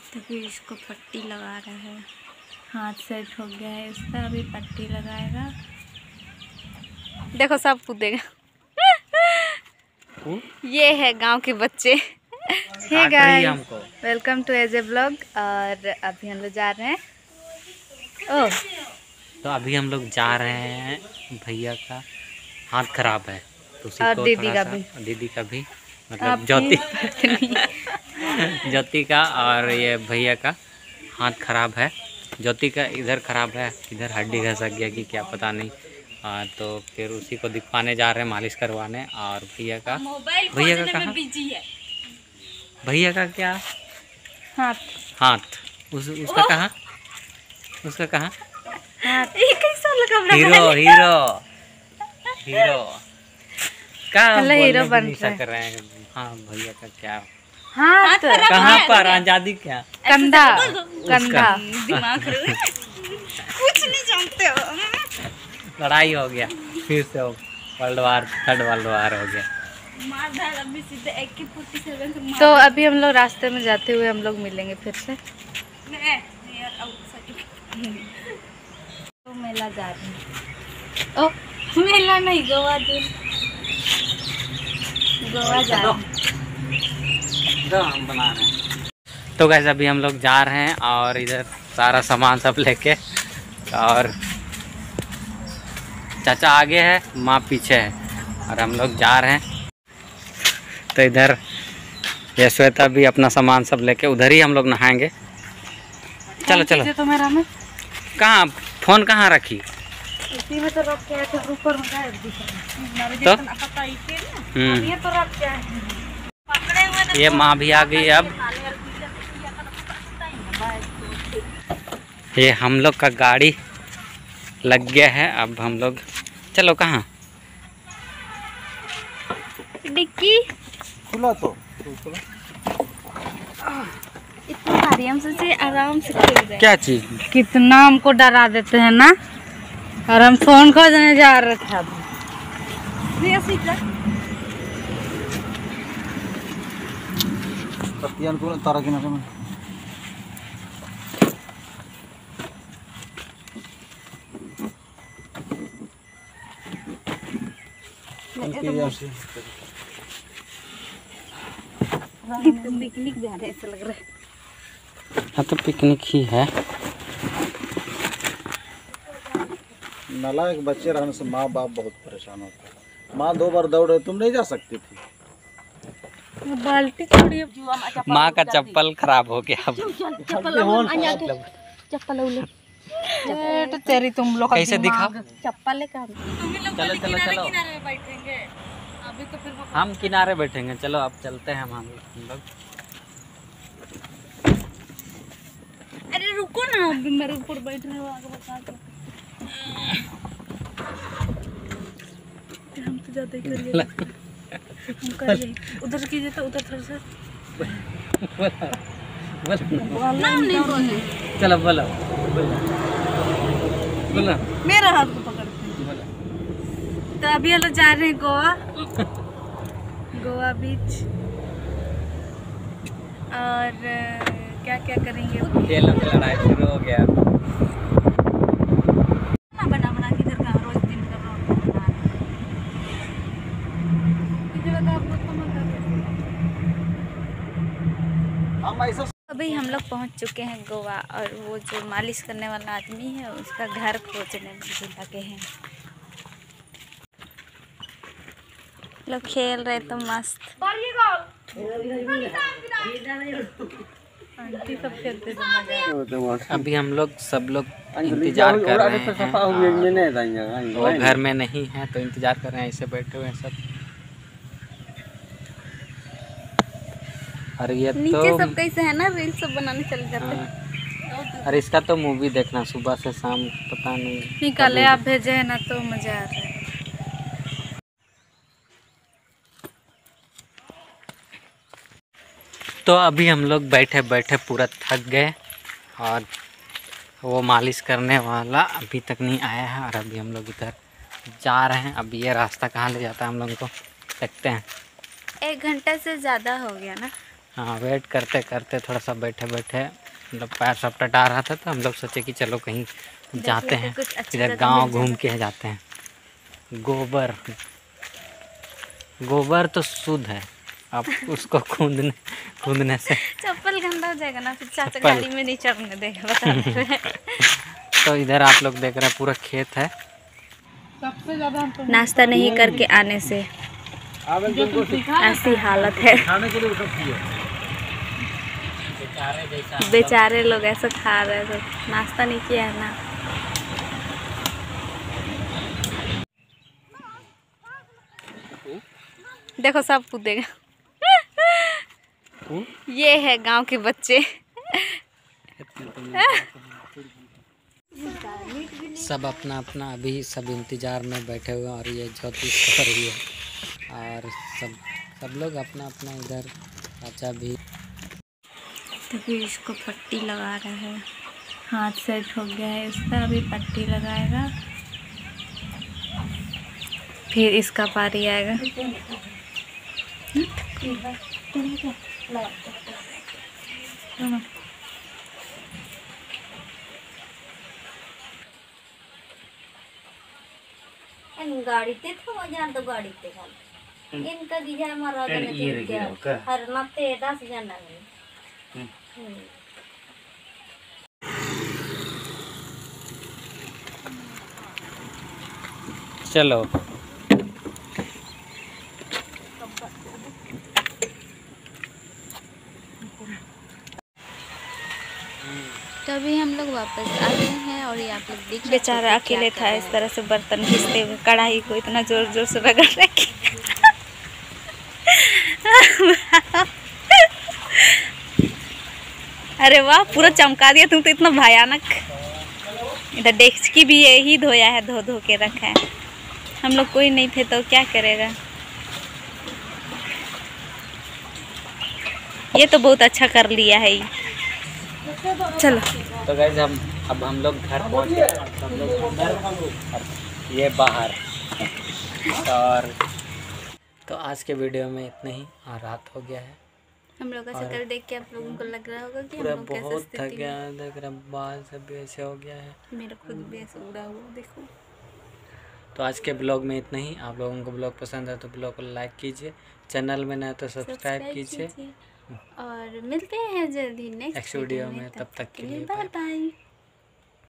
तो फिर इसको पट्टी लगा रहा है। हाथ सेट हो गया है इसका, अभी पट्टी लगाएगा। देखो सब कूदेगा। ये है गांव के बच्चे। Hey guys, welcome to AJ blog. और अभी हम लोग जा रहे हैं। ओह, तो अभी हम लोग जा रहे हैं। भैया का हाथ खराब है तो उसी और को दीदी थोड़ा का सा, भी, दीदी का भी मतलब ज्योति ज्योति का और ये भैया का हाथ खराब है। ज्योति का इधर खराब है, इधर हड्डी घसक गया कि क्या पता नहीं। तो फिर उसी को दिखवाने जा रहे हैं, मालिश करवाने। और भैया का कहाँ? भैया का क्या हाथ उसका कहाँ? उसका कहाँ? ये कैसा लगा? हीरो हीरो हीरो क्या हीरो बन कर रहे हैं। हाँ, भैया का क्या हाथ कहाँ पर? आजादी क्या? कंधा कंधा। दिमाग कुछ नहीं जानते हो। लड़ाई हो गया फिर से, थर्ड वर्ल्ड वार हो गया। तो अभी हम लोग रास्ते में जाते हुए हम लोग मिलेंगे फिर से। तो मेला जा रहे हैं। ओ, मेला नहीं, गोवा जा हम बना रहे हैं। तो गाइस अभी हम लोग जा रहे हैं और इधर सारा सामान सब लेके, और चाचा आगे है, माँ पीछे है, और हम लोग जा रहे हैं। तो इधर ये श्वेता भी अपना सामान सब लेके, उधर ही हम लोग नहाएंगे। चलो चलो। तो मेरा में कहाँ फोन कहाँ रखी? इसी में तो रख के आए थे, ऊपर में क्या तो ये तो रख के आए हैं। ये माँ भी आ गई। अब ये हम लोग का गाड़ी लग गया है। अब हम लोग चलो कहाँ? डिक्की खुला तो इतना आराम से आराम से खेल रहे। क्या चीज? कितना हमको डरा देते हैं ना। और हम फोन खोजने जा रहे थे अभी। तारा की नजर में पिकनिक जा रहे ऐसा लग रहा है। हाँ तो पिकनिक ही है। नालायक बच्चे रहने से माँ बाप बहुत परेशान होता है। माँ 2 बार दौड़े, तुम नहीं जा सकती थी। बाल्टी छोड़ी। माँ का चप्पल खराब हो गया। अब चप्पल तो तेरी तुम लोग कैसे दिखा? चप्पल का चलो चलो चलो, अभी तो फिर हम किनारे बैठेंगे। चलो अब चलते हैं हम लोग। अरे रुको ना, अभी मेरे ऊपर बैठ रहे हो, आगे बता दो। हम तो ज्यादा ही करिए, हम करिए। उधर कीजिए तो उधर थोड़ा सा नाम नहीं बोलना। चलो बोलो बोलो। मेरा हाथ को पकड़। तो अभी हम लोग जा रहे हैं गोवा, गोवा बीच। और क्या क्या करेंगे? खेलों की लड़ाई शुरू हो गया। बना बना के इधर का रोज दिन का ब्लॉग बना रहे। अभी हम लोग पहुंच चुके हैं गोवा, और वो जो मालिश करने वाला आदमी है उसका घर खोजने में भी लगे हैं। लोग खेल रहे तो मस्त। आंटी सब खेलते तो मजा। अभी हम लोग सब लोग इंतजार कर रहे हैं। वो घर में नहीं है तो इंतजार कर रहे हैं, ऐसे बैठे हुए हैं सब। और ये नीचे तो सब कैसे है ना, रील सब बनाने चले जाते हैं। और इसका तो मूवी देखना सुबह से शाम, पता नहीं निकाले आप भेजे है ना, तो मजा आ रहा है। तो अभी हम लोग बैठे बैठे पूरा थक गए, और वो मालिश करने वाला अभी तक नहीं आया है। और अभी हम लोग इधर जा रहे हैं। अब ये रास्ता कहाँ ले जाता है हम लोग को देखते हैं। 1 घंटा से ज़्यादा हो गया ना। हाँ, वेट करते करते थोड़ा सा बैठे बैठे मतलब पैर सब टटा रहा था, तो हम लोग सोचे कि चलो कहीं जाते हैं, इधर गांव घूम के जाते हैं। गोबर तो शुद्ध है, अब उसको कूदने से चप्पल गंदा हो जाएगा ना, फिर चाचा गाड़ी में नहीं चढ़ने देगा, बता रहे हैं। तो इधर आप लोग देख रहे हैं पूरा खेत है। नाश्ता नहीं करके आने से ऐसी हालत है। बेचारे लोग ऐसा खा रहे हैं, तो नाश्ता नहीं किया है ना। देखो सब कूदेगा। ये है गांव के बच्चे। सब अपना अपना अभी सब इंतजार में बैठे हुए हैं, और ये ज्योति कर रही है, और सब लोग अपना अपना इधर चाचा भी। तभी इसको पट्टी लगा रहा है, हाथ सेट हो गया है इसका, अभी पट्टी लगाएगा, फिर इसका पारी आएगा। गाड़ी ते था वजन तो गाड़ी ते खाल इनका गिजा मारा गने क्या हर नते 10 जना है। चलो तो अभी हम लोग वापस आ गए हैं, और ये आप लोग देख बेचारा अकेले था इस तरह से बर्तन घिसते हुए, कढ़ाई को इतना जोर जोर से रगड़ रखी। अरे वाह, पूरा चमका दिया तुम तो, इतना भयानक। इधर डेस्की भी यही धोया है, धो के रखा है। हम लोग कोई नहीं थे तो क्या करेगा। ये तो बहुत अच्छा कर लिया है। चलो तो गाइस अब हम लोग घर पहुंच गए, हम लोग अंदर और ये बाहर। और तो आज के वीडियो में इतना ही, और रात हो गया है। हम लोग का शक्ल देख के आप लोगों को लग रहा होगा कि हम पूरा लोग कैसे बहुत स्थिति थक गया में। है, देख रहा बाल सब भी ऐसे हो गया है। मेरा खुद भी ऐसे उड़ा हुआ देखो। तो आज के ब्लॉग में इतना ही। आप लोगों को ब्लॉग पसंद है तो ब्लॉग को लाइक कीजिए, चैनल में नए तो सब्सक्राइब कीजिए, और मिलते हैं जल्दी नेक्स्ट वीडियो में। तब तक के लिए बाय बाय।